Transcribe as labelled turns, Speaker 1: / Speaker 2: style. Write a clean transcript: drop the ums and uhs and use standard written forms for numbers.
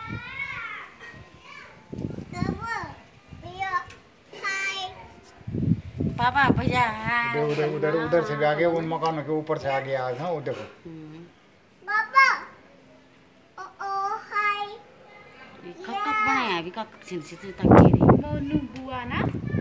Speaker 1: पापा भैया
Speaker 2: उधर उधर उधर उधर से भी आ गए, उन मकानों के ऊपर से आ गया आज। हाँ वो देखो
Speaker 1: पापा ओ हाय कब बनाया अभी कब सिलसिले तक मोनू बुआ ना